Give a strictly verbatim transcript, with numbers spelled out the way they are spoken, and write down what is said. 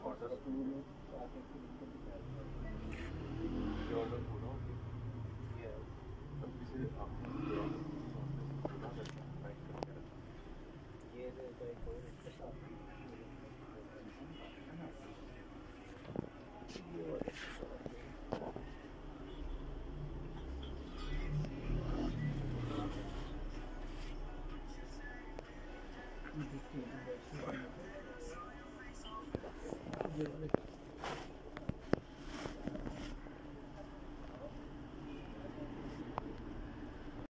Order ये order पूरा हो गया है। तब किसी आपने पूरा करके पैक करके रखा ये तो एक और इसके साथ है ना ये वाले ये वाले